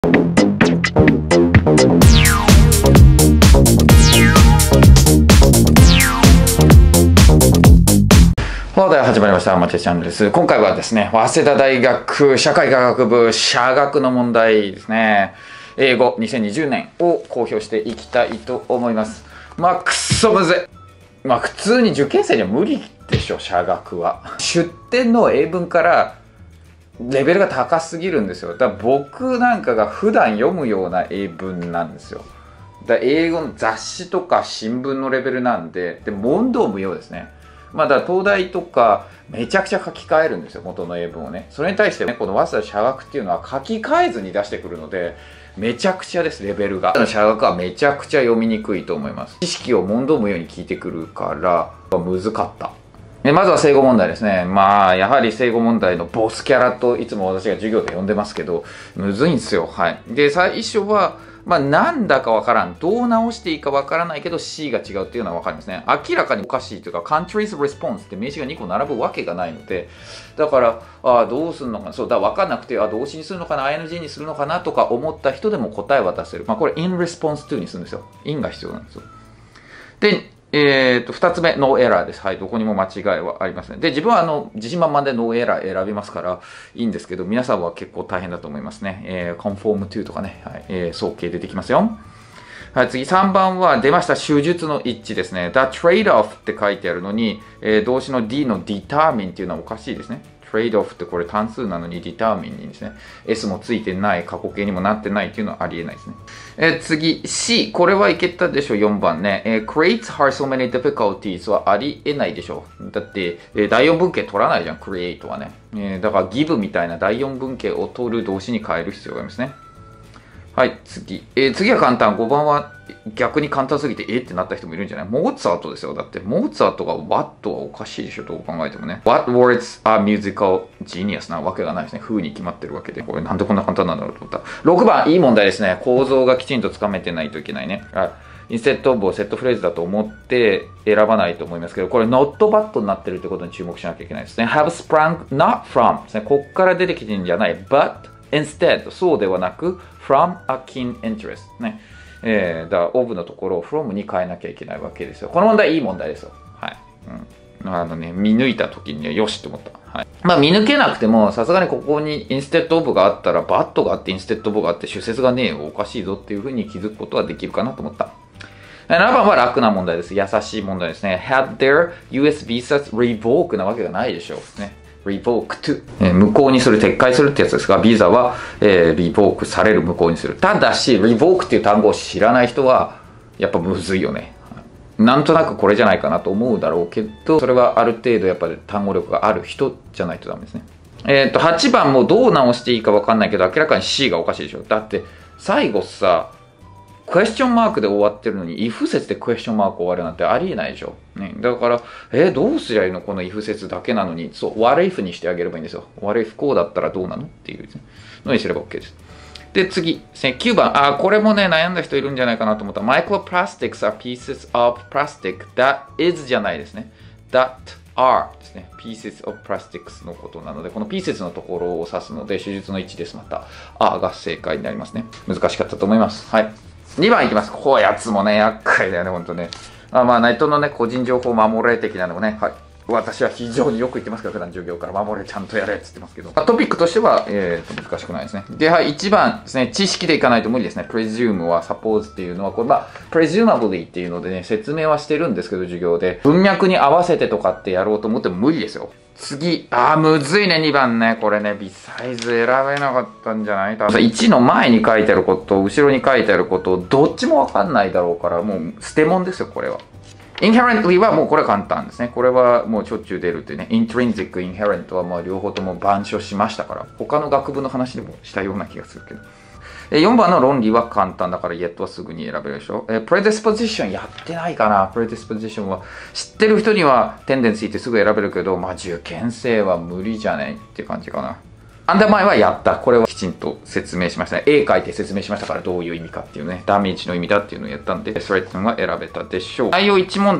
始まりました。マチェチャンネルです。今回はですね、早稲田大学社会科学部社学の問題ですね。英語2020年を公表していきたいと思います。くっそむずい。普通に受験生には無理でしょ、社学は。出典の英文からレベルが高すぎるんですよ。だから僕なんかが普段読むような英文なんですよ。だから英語の雑誌とか新聞のレベルなんで、問答無用ですね。だから東大とかめちゃくちゃ書き換えるんですよ、元の英文をね。それに対してね、この早稲田社学っていうのは書き換えずに出してくるので、めちゃくちゃです、レベルが。社学はめちゃくちゃ読みにくいと思います。知識を問答無用に聞いてくるから、難かった。まずは正語問題ですね。やはり正語問題のボスキャラといつも私が授業で呼んでますけど、むずいんですよ。はい。で、最初は、なんだかわからん。どう直していいかわからないけど C が違うっていうのはわかりますね。明らかにおかしいというか、country's response って名詞が2個並ぶわけがないので、だから、どうするのかな。そうだ、わかんなくて、動詞にするのかな、ing にするのかなとか思った人でも答えは出せる。これ in response to にするんですよ。in が必要なんですよ。で、2つ目、ノーエラーです。はい、どこにも間違いはありません。で、自分は自信満々でノーエラー選びますから、いいんですけど、皆さんは結構大変だと思いますね。conform to とかね、はい、早計出てきますよ。はい、次、3番は出ました、手術の一致ですね。The trade-off って書いてあるのに、動詞の D の determine っていうのはおかしいですね。トレードオフってこれ単数なのにディターミンにですね。S もついてない、過去形にもなってないっていうのはありえないですね。次、C。これはいけたでしょ、4番ね。creates hard so many difficulties はありえないでしょ。だって、第4文型取らないじゃん、create はね。だから give みたいな第4文型を取る動詞に変える必要がありますね。はい、次。次は簡単。5番は逆に簡単すぎてってなった人もいるんじゃない？モーツァルトですよ。だって、モーツァルトが What はおかしいでしょ。どう考えてもね。What words are musical genius なわけがないですね。風に決まってるわけで。これなんでこんな簡単なんだろうと思った。6番、いい問題ですね。構造がきちんとつかめてないといけないね。インステッドオブをセットフレーズだと思って選ばないと思いますけど、これ not but になってるってことに注目しなきゃいけないですね。have sprung not from ですね。こっから出てきてるんじゃない。but instead そうではなく from a keen interest ね。だから of のところを from に変えなきゃいけないわけですよ。この問題いい問題ですよ。はい。見抜いた時にはよしって思った。はい。見抜けなくても、さすがにここに instead of があったら、but があって instead of があって主説がねえよ、おかしいぞっていうふうに気づくことはできるかなと思った。7番は楽な問題です。優しい問題ですね。had their US visas revoke なわけがないでしょう。ね。revoke to、無効にする、撤回するってやつですが、ビザは、revoke される、無効にする。ただし、revoke っていう単語を知らない人は、やっぱむずいよね。なんとなくこれじゃないかなと思うだろうけど、それはある程度やっぱり単語力がある人じゃないとダメですね。8番もどう直していいかわかんないけど、明らかに C がおかしいでしょ。だって、最後さ、クエスチョンマークで終わってるのに、if 説でクエスチョンマーク終わるなんてありえないでしょ。ね、だから、どうすりゃいいのこの if 説だけなのに、そう、what if にしてあげればいいんですよ。what if こうだったらどうなのっていうのにすれば OK です。で、次、9番。これもね、悩んだ人いるんじゃないかなと思った。Microplastics are pieces of plastic that is じゃないですね。that are ですね。pieces of plastics のことなので、この pieces のところを指すので、手術の位置です。また、が正解になりますね。難しかったと思います。はい。2番いきます。こうやつもね、厄介だよね、ほんとね。ネットのね、個人情報守れ的なのもね、はい。私は非常によく言ってますから、普段授業から守れ、ちゃんとやれって言ってますけど。トピックとしては、難しくないですね。で、はい、1番ですね、知識でいかないと無理ですね。presume は suppose っていうのは、これpresumably っていうのでね、説明はしてるんですけど、授業で。文脈に合わせてとかってやろうと思っても無理ですよ。次、むずいね、2番ね。これね、微サイズ選べなかったんじゃない？1の前に書いてあること、後ろに書いてあること、どっちもわかんないだろうから、もう捨て物ですよ、これは。inherently はもうこれ簡単ですね。これはもうしょっちゅう出るっていうね。intrinsic、inherent はもう両方とも板書しましたから、他の学部の話でもしたような気がするけど。4番の論理は簡単だから、yet はすぐに選べるでしょ。predisposition やってないかな。predisposition は知ってる人には tendency ってすぐ選べるけど、受験生は無理じゃねって感じかな。アンダーマインはやった。これはきちんと説明しましたね。絵描いて説明しましたから、どういう意味かっていうね。ダメージの意味だっていうのをやったんで、それっていうのが選べたでしょう。内容1問題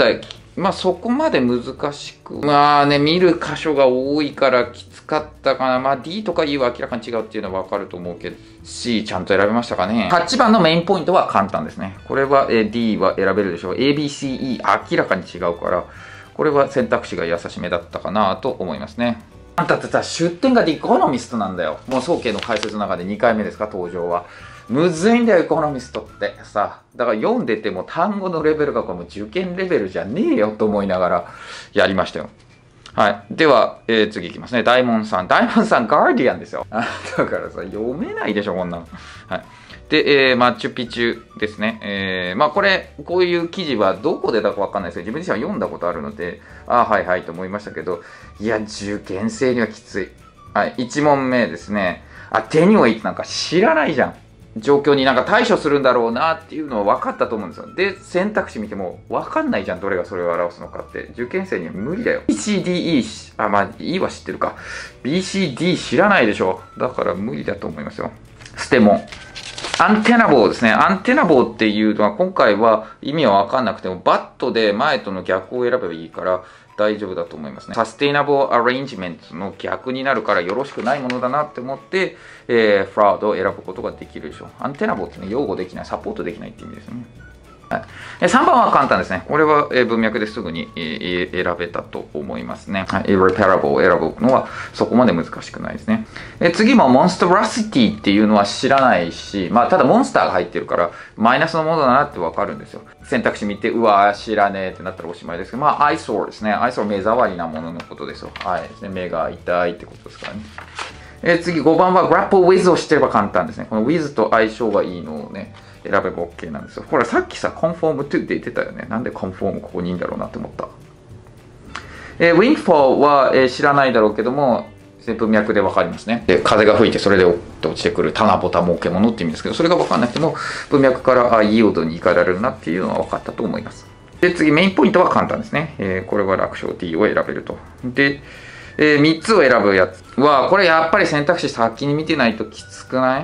まあそこまで難しく、まあね、見る箇所が多いからきつかったかな。まあ D とか E は明らかに違うっていうのはわかると思うけど、C ちゃんと選べましたかね。8番のメインポイントは簡単ですね。これは D は選べるでしょう。A、B、C、E 明らかに違うから、これは選択肢が優しめだったかなと思いますね。あんたってさ、出典がエコノミストなんだよ。もう早慶の解説の中で2回目ですか、登場は。むずいんだよ、エコノミストってさ。だから読んでても単語のレベルがこれもう受験レベルじゃねえよと思いながらやりましたよ。はい。では、次いきますね。大門さん。大門さん、ガーディアンですよ。だからさ、読めないでしょ、こんなの。はい。で、マチュピチュですね。まあこれ、こういう記事はどこでだかわかんないですけど、自分自身は読んだことあるので、はいはいと思いましたけど、いや、受験生にはきつい。はい。1問目ですね。テニオイってなんか知らないじゃん。状況になんか対処するんだろうなっていうのは分かったと思うんですよ。で、選択肢見ても分かんないじゃん、どれがそれを表すのかって。受験生には無理だよ。BCDE、まあ E は知ってるか。BCD 知らないでしょ。だから無理だと思いますよ。ステモン。アンテナ棒ですね。アンテナ棒っていうのは今回は意味は分かんなくても、バットで前との逆を選べばいいから大丈夫だと思いますね。サステイナブルアレンジメントの逆になるからよろしくないものだなって思って、フラウドを選ぶことができるでしょう。アンテナ棒ってね、擁護できない、サポートできないって意味ですね。はい、3番は簡単ですね。これは文脈ですぐに選べたと思いますね。irreparable を選ぶのはそこまで難しくないですね。次も monstrosity っていうのは知らないし、まあただモンスターが入ってるからマイナスのものだなってわかるんですよ。選択肢見て、うわー知らねえってなったらおしまいですけど、まあ eyesore ですね。eyesore 目障りなもののことですよ。はいですね。目が痛いってことですからね。次5番は grapple with を知ってれば簡単ですね。この with と相性がいいのをね、選べば OK なんですよ。ほら、さっきさ、conform to って言ってたよね。なんで conform ここにいいんだろうなって思った。windfall は、知らないだろうけども、文脈でわかりますね。風が吹いてそれで落ちてくる棚ぼた儲け物って意味ですけど、それがわかんなくても、文脈からイーオードに変えられるなっていうのは分かったと思います。で、次、メインポイントは簡単ですね。これは楽勝 D を選べると。で、3つを選ぶやつは、これやっぱり選択肢先に見てないときつくない？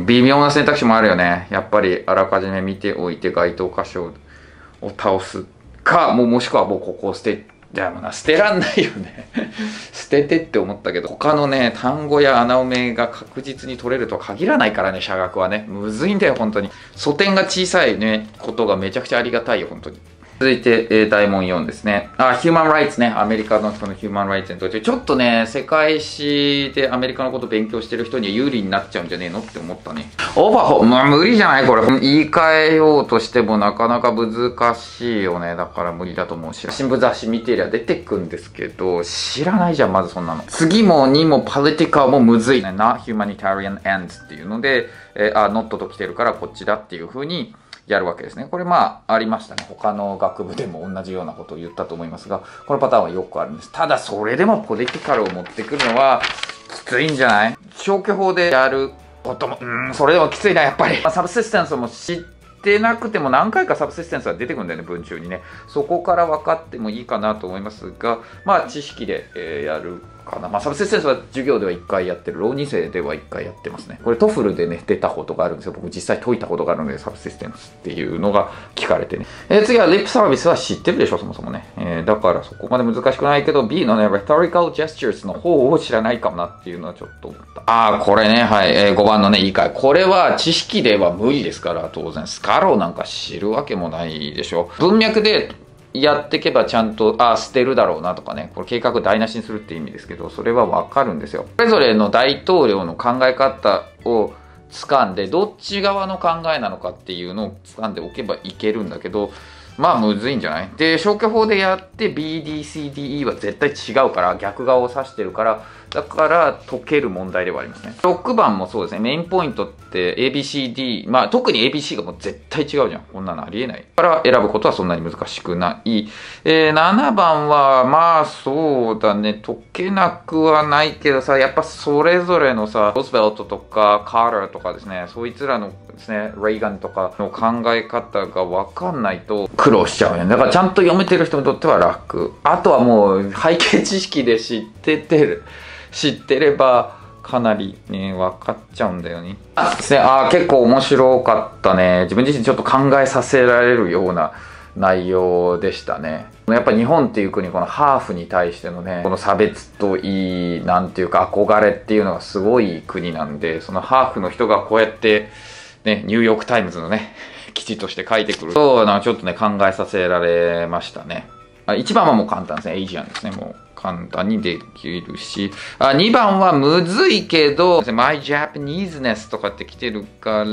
微妙な選択肢もあるよね。やっぱりあらかじめ見ておいて該当箇所を倒すか、もしくはもうここを捨てらんないよね。捨ててって思ったけど、他のね、単語や穴埋めが確実に取れるとは限らないからね、社学はね。むずいんだよ、本当に。素点が小さいね、ことがめちゃくちゃありがたいよ、本当に。続いて、大問4ですね。ヒューマンライツね。アメリカの人のヒューマンライツにとって、ちょっとね、世界史でアメリカのことを勉強してる人には有利になっちゃうんじゃねえのって思ったね。オーバーホール、まあ無理じゃないこれ。言い換えようとしてもなかなか難しいよね。だから無理だと思うし。新聞雑誌見てりゃ出てくんですけど、知らないじゃん、まずそんなの。次も2もパリティカーもむずいね。な、ヒューマニタリアンエンズっていうので、ノットと来てるからこっちだっていう風に、やるわけですね。これまあありましたね。他の学部でも同じようなことを言ったと思いますが、このパターンはよくあるんです。ただそれでもポリティカルを持ってくるのはきついんじゃない？消去法でやることも、それでもきついな、やっぱり。サブシステンスも知ってなくても何回かサブシステンスは出てくるんだよね、文中にね。そこから分かってもいいかなと思いますが、まあ知識で、やるかな。まあ、サブシステンスは授業では1回やってる。浪2生では1回やってますね。これトフルでね、出たことがあるんですよ。僕実際解いたことがあるので、サブシステンスっていうのが聞かれてね。次はリップサービスは知ってるでしょ、そもそもね。だからそこまで難しくないけど、B のね、rhetorical gestures の方を知らないかもなっていうのはちょっと思った。これね、はい。5番のね、言い換え。これは知識では無理ですから、当然。スカローなんか知るわけもないでしょ。文脈でやっていけばちゃんと、捨てるだろうなとかね、これ計画台無しにするって意味ですけど、それはわかるんですよ。それぞれの大統領の考え方を掴んで、どっち側の考えなのかっていうのを掴んでおけばいけるんだけど、まあむずいんじゃない？で、消去法でやって BDCDE は絶対違うから、逆側を指してるから、だから解ける問題ではありますね。6番もそうですね。メインポイントって ABCD、まあ特に ABC がもう絶対違うじゃん。こんなのありえない。だから選ぶことはそんなに難しくない。7番はまあそうだね。解けなくはないけどさ、やっぱそれぞれのさ、ロズベルトとかカーターとかですね、そいつらのですね、レイガンとかの考え方がわかんないと苦労しちゃうね。だからちゃんと読めてる人にとっては楽。あとはもう背景知識で知ってればかなりね、分かっちゃうんだよね。ですね。結構面白かったね。自分自身ちょっと考えさせられるような内容でしたね。やっぱ日本っていう国、このハーフに対してのね、この差別といい、なんていうか憧れっていうのがすごい国なんで、そのハーフの人がこうやって、ね、ニューヨークタイムズのね、記事として書いてくると、なんかちょっとね、考えさせられましたね。1番はもう簡単ですね。エイジアンですね。もう簡単にできるし。2番はむずいけど、My Japaneseness とかって来てるから、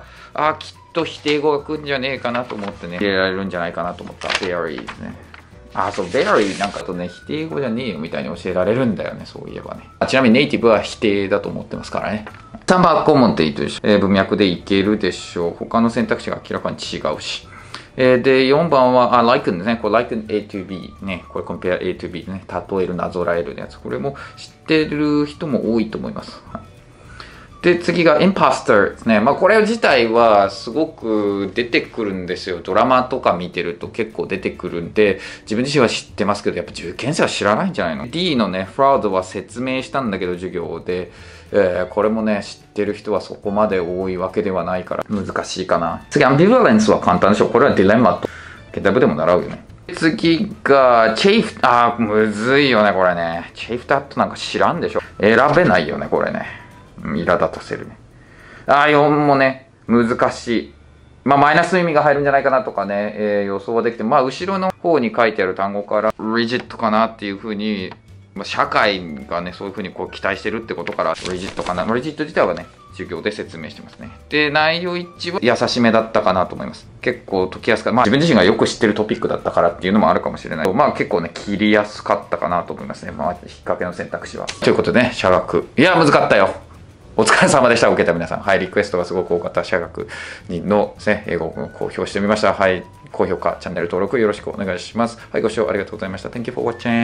きっと否定語が来るんじゃねえかなと思ってね、入れられるんじゃないかなと思った。Very ですね。そう、very なんかとね、否定語じゃねえよみたいに教えられるんだよね、そういえばね。ちなみにネイティブは否定だと思ってますからね。3番コモンっていいでしょ。文脈でいけるでしょう。他の選択肢が明らかに違うし。で、4番は、liken ですね。これ liken A to B。ね。これ compare A to B ね。例える、なぞらえるやつ。これも知ってる人も多いと思います。で、次が imposter ですね。これ自体はすごく出てくるんですよ。ドラマとか見てると結構出てくるんで、自分自身は知ってますけど、やっぱ受験生は知らないんじゃないの？ D のね、フラウドは説明したんだけど、授業で。これもね、知ってる人はそこまで多いわけではないから難しいかな。次、アンビバレンスは簡単でしょ。これはディレンマと、ケタブでも習うよね。次が、チェイフ、むずいよね、これね。チェイフタットなんか知らんでしょ。選べないよね、これね。苛立たせるね。4もね、難しい。マイナスの意味が入るんじゃないかなとかね、予想はできて、後ろの方に書いてある単語から、rigid かなっていうふうに、社会がね、そういうふうにこう期待してるってことから、rigid かな。rigid 自体はね、授業で説明してますね。で、内容一致は優しめだったかなと思います。結構解きやすかった。自分自身がよく知ってるトピックだったからっていうのもあるかもしれない。結構ね、切りやすかったかなと思いますね。引っ掛けの選択肢は。ということでね、社学。いや、難かったよ。お疲れ様でした。受けた皆さん。はい、リクエストがすごく多かった社学のですね、英語を公表してみました。はい、高評価、チャンネル登録よろしくお願いします。はい、ご視聴ありがとうございました。Thank you for watching.